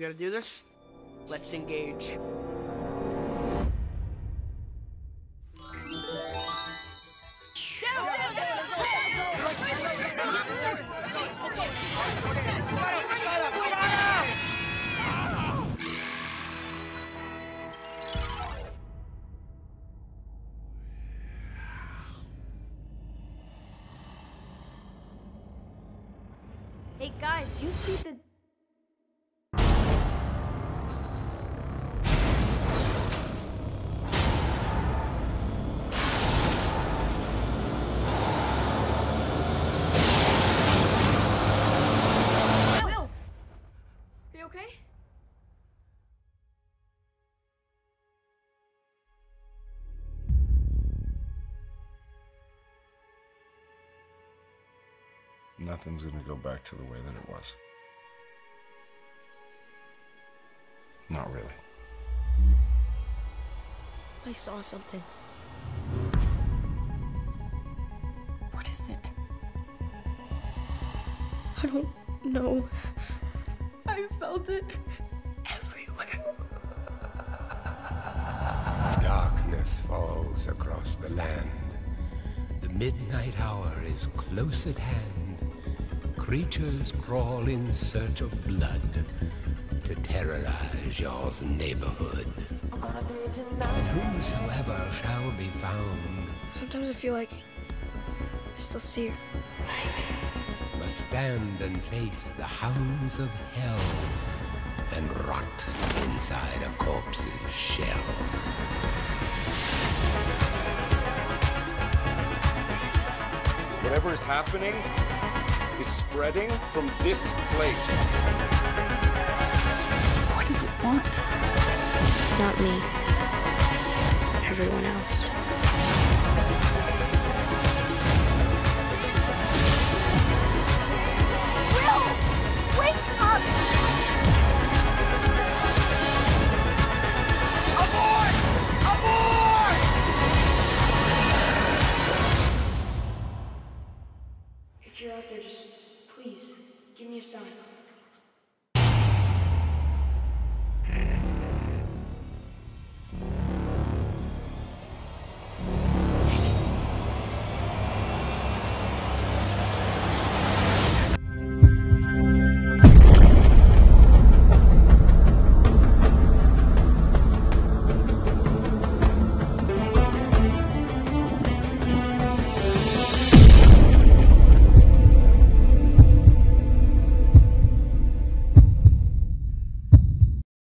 gonna do this? Let's engage. Hey guys, do you see the... Will! Are you okay? Nothing's gonna go back to the way that it was. Not really. I saw something. What is it? I don't know. I felt it. Everywhere. Darkness falls across the land. The midnight hour is close at hand. Creatures crawl in search of blood to terrorize y'all's neighborhood. And whosoever shall be found Sometimes I feel like I still see her. must stand and face the hounds of hell and rot inside a corpse's shell. Whatever is happening is spreading from this place. What does it want? Not me. Everyone else. Will! Wake up! Aboard! Aboard! If you're out there, just please give me a sign.